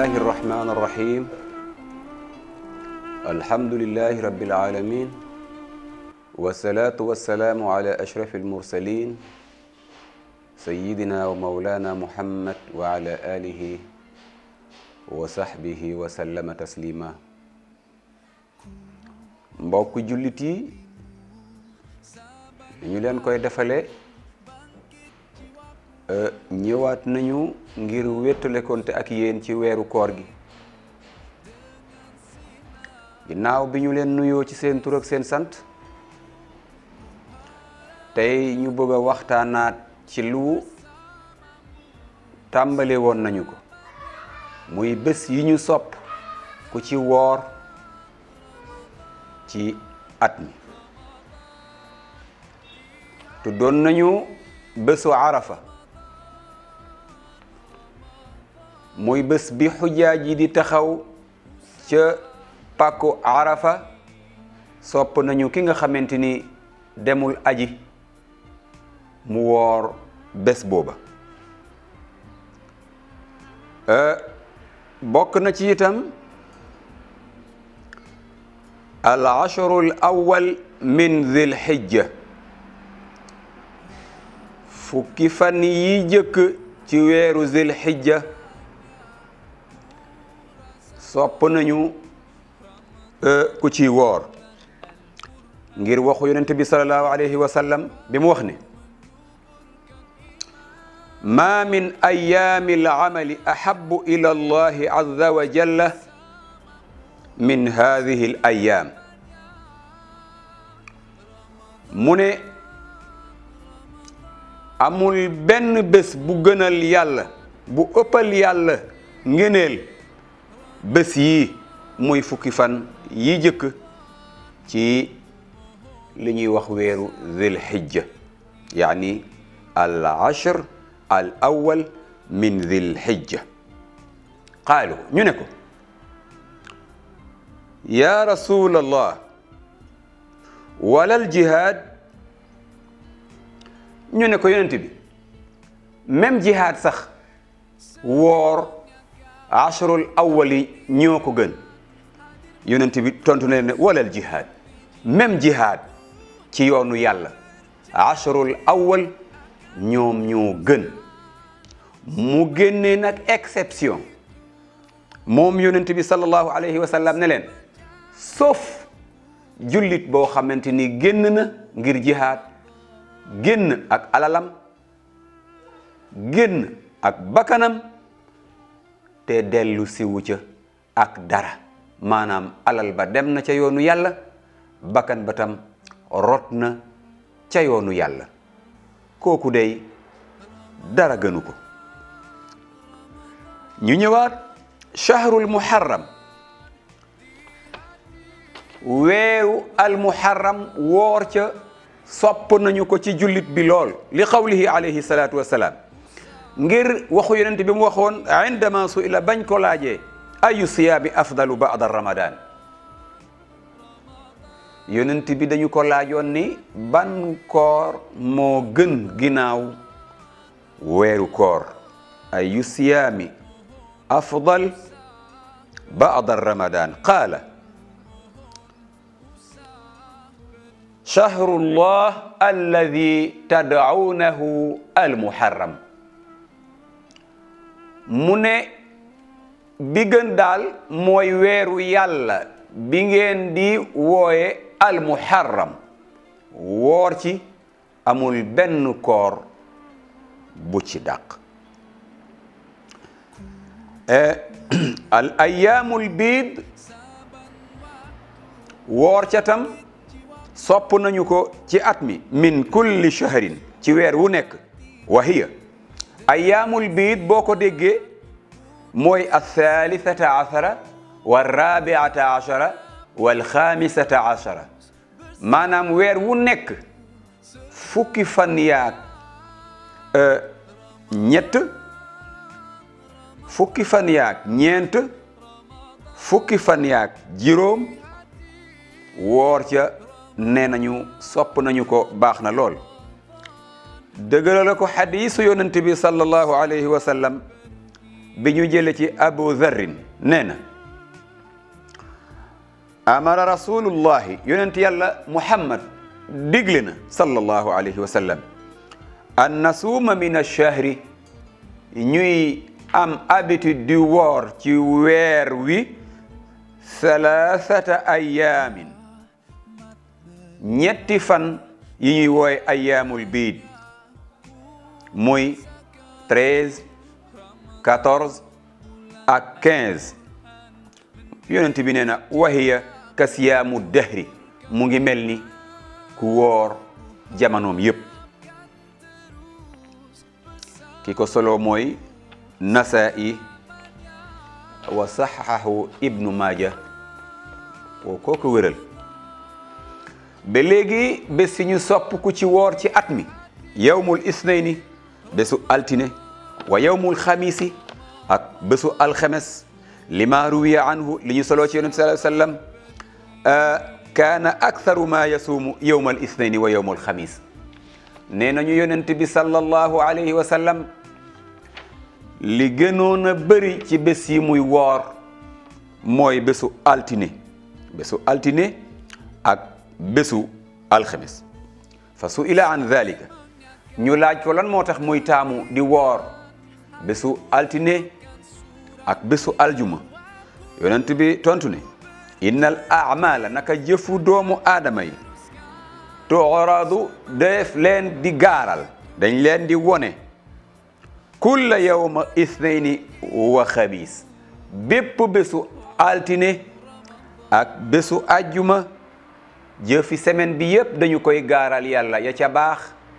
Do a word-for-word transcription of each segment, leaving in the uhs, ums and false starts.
الله الرحمن الرحيم الحمد لله رب العالمين والصلاة والسلام على أشرف المرسلين سيدنا ومولانا محمد وعلى آله وصحبه وسلم تسليما. mbokk jullit yi ñu leen koy defale ñëwaat nañu ngir wéttale konte ak yéen ci weeru koor gi ginnaaw bi ñu leen nuyoo ci seen tur ak seen sant tey ñu bëgg a waxtaanaat ci lu tàmbale woon nañu ko muy bés yi ñu sopp ku ci woor ci at mi tuddoon nañu bésu arafa muy bés bi xujaaj yi di taxaw ca pàkku arafa sopp nañu ki nga xamante ni demul aji mu woor bés booba bokk na ci itam al ashru al awwal min dhil hijja fukki fan yi jëkk ci weeru dhil hijja sopp nañu ku ci woor ngir waxu yonent bi sallallahu alayhi wa sallam bi mu wax ne ma min ayami al-amali ahabbu ila allahi azza wa jalla min hadhihi al-ayam mu ne amul benn bés bu gënal yàlla bu ëppal yàlla ngëneel bés yi muy fukki fan yi jëkk ci li ñuy wax weeru dhil hijja yaani al ashr al awwal min dhil hijja qaalu ñu ne ko ya rasul allah wala al jihad ñu ne ko yonent bi même jihad sax woor ashrul awwali ñoo ko gën yonent bi tontu na leen ne walal jihad même jihad ci yoonu yàlla ashrul awwal ñoom ñoo gën mu génnee nag exception moom yonent bi sallallahu alayhi wa sallam ne leen sauf jullit boo xamante ni génn na ngir jihad génn ak alalam génn ak bakkanam te dellu siwu ca ak dara maanaam alal ba dem na ca yoonu yàlla bakkan ba tam rot na ca yoonu yàlla kooku dey dara gënu ko ñu ñëwaat shahrul muharram weeru al muharram woor ca sopp nañu ko ci jullit bi lool li qawlihi alayhi salaatu wassalaam ngir waxu yonent bi mu waxoon indama su'ila bañ ko laajee ayu siyaami afdalu ba'da ramadan yonent bi dañu ko laajoon ni ban koor moo gën ginnaaw weeru koor ayu siyaami afdal ba'da ramadan qaala shahrullah alladi tad'uunahu almuharram mu ne bi gën daal mooy weeru yàlla bi ngeen di wooye almuharram woor ci amul benn koor bu ci dàq al ayyaamul biid woor ca tam sopp nañu ko ci at mi min kulli shahrin ci weer wu nekk wa hiya ayyaamul biid boo ko déggee mooy althalithata ashara walrabiata ashara walxaamisata ashara maanaam weer wu nekk fukki fan yaak ñett fukki fan yaak ñeent fukki fan yaak juróom woor ca nee nañu sopp nañu ko baax na lool dëgëral ko xadiisu yonent bi sallallahu alayhi wa sallam bi ñu jële ci Abu Dharrin nee na amara rasulullahi yonent yàlla Muhammad digle na sallallahu alayhi wa sallam an nasuuma min ash-shahri ñuy am habitude di woor ci weer wi thalathata ayaamin ñetti fan yi ñuy wooy ayaamul biid muy treize quatorze ak quinze yonent bi nee na wahiya ka siyaamu dahri mu ngi mel ni ku woor jamonoom yépp ki ko solo mooy Nasaa'i wa saxaxahu Ibnu Maaja woo koo ko wéral ba léegi bés si ñu sopp ku ci woor ci at mi yawmul isnayni bésu altine wa yawmul xamiisi ak bésu alxames lima ruwiya anhu li ñu soloo ci yonent sallallahu alayhi wa sallam kaana aktharu ma yasuumu yawmal isnayni wa yawmul xamis nee nañu yonent bi sallallahu alayhi wa sallam li gënoon a bëri ci bés yi muy woor mooy bésu altine bésu altine ak bésu alxames fa su'ila an dhalika ñu laaj ko lan moo tax muy taamu di woor bésu altine ak bésu aljuma yonent bi tontu ne innal a'mala naka jëfu doomu aadama yi tu'radu def leen di gaaral dañ leen di wone kulla yawma isnayni wa xamis bépp bésu altine ak bésu ajjuma jëfi semaine bi yépp dañu koy gaaral yàlla ya ca baax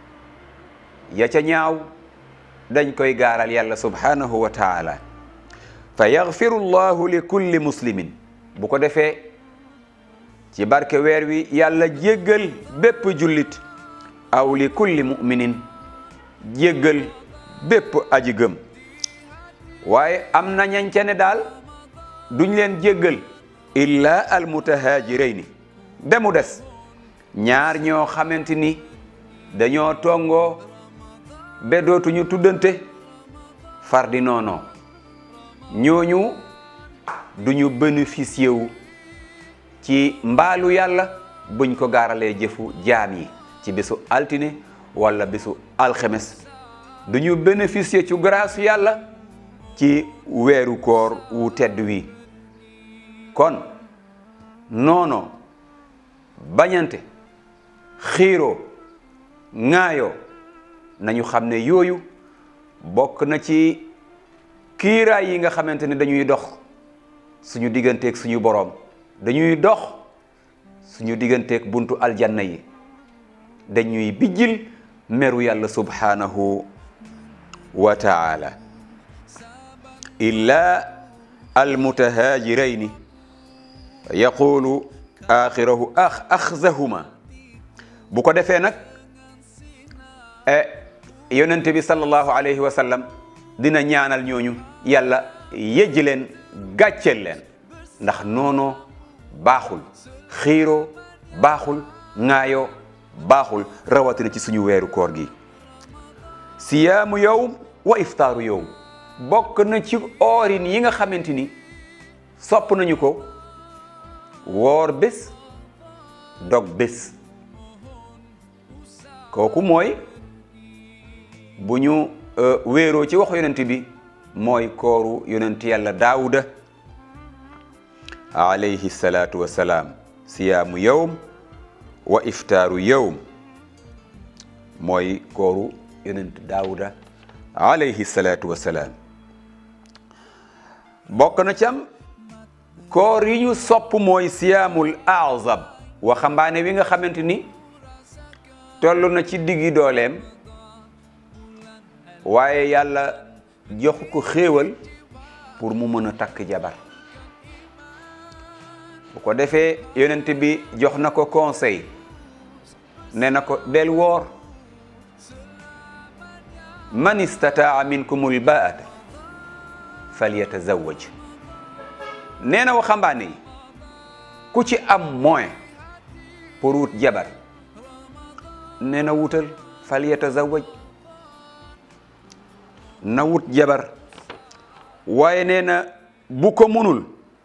ya ca ñaaw dañ koy gaaral yàlla subhanahu wa taala fa yaghfiru llahu li kulli muslimin bu ko defee ci barke weer wi yàlla jéggal bépp jullit aw li kulli mu'minin jéggal bépp aji gëm waaye am na ñañce ne daal duñ leen jéggal illa al mutahaajirayni demu des ñaar ñoo xamante ni dañoo tongoo be dootuñu tuddante far di noonoo ñooñu duñu bénéficier wu ci mbaalu yàlla buñ ko gaaralee jëfu jaam yi ci bésu altine wala bésu alxemes duñu bénéficier ci grâce yàlla ci weeru koor wu tedd wi kon noono bañante xiiroo ŋaayoo nañu xam ne yooyu bokk na ci kiiraay yi nga xamante ne dañuy dox suñu digganteeg suñu boroom dañuy dox suñu digganteeg buntu aljanna yi dañuy bijjil meru yàlla subhanahu wa taala illa almutahaajirayni yaqulu axirahu ax axzahuma bu ko defee nag yonente bi sallallahu alayhi wa sallam dina ñaanal ñooñu yàlla yejji leen gàcceel leen ndax noonoo baaxul xiiroo baaxul ŋaayoo baaxul rawatina ci suñu weeru koor gi siyaamu yawm wa iftaaru yawm bokk na ci oorin yi nga xamante ni sopp nañu ko woor bés dog bés kooku mooy bu ñu wéeroo ci wax yonent bi mooy kooru yonent yàlla daawuda alayhi salaatu wa salaam siyaamu yawm wa iftaaru yawm mooy kooru yonent daawuda alayhi salaatu wa salaam bokk na cam koor yi ñu sopp mooy siyaamul azab waxambaane wi nga xamante ni toll na ci diggi dooleem waaye yàlla jox ko xéewal pour mu mën a takk jabar bu ko defee yonent bi jox na ko conseil ne na ko del woor man istataa minkumul baata falyatazawwaj nee na waxambaane yi ku ci am moyen pour wut jabar nee na wutal falyatazawwaj na wut jabar waaye nee na bu ko munul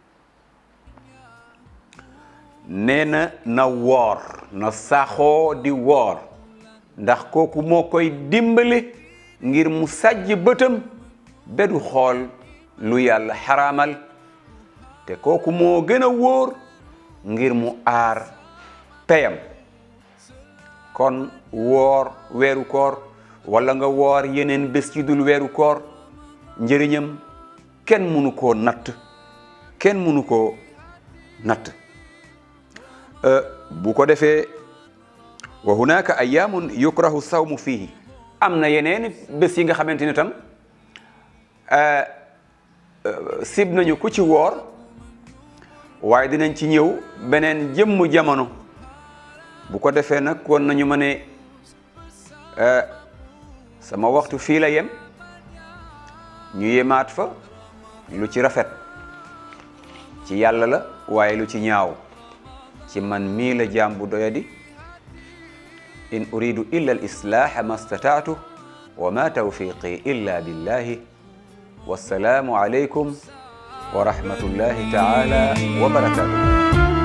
nee na na woor na saxoo di woor ndax kooku moo koy dimbale ngir mu sajj bëtam ba du xool lu yàlla xaraamal te kooku moo gën a wóor ngir mu aar peyam kon woor weeru koor wala nga woor yeneen bés ci dul weeru koor njëriñam kenn mënu koo natt kenn mënu koo natt bu ko defee wa hunaka ayyamun yukrahu sawmu fihi am na yeneen bés yi nga xamante ne tam sib nañu ku ci woor waaye dinañ ci ñëw beneen jëmm jamono bu ko defee nag kon nañu ma ne sama waxtu fii la yem ñu yemaat fa lu ci rafet ci yàlla la waaye lu ci ñaaw ci man mii la jaam bu doyadi in uridu illa al islaha ma stataatu wa ma tawfiqi illa billahi wassalaamu alaykum wa rahmatullahi taala wa barakatuh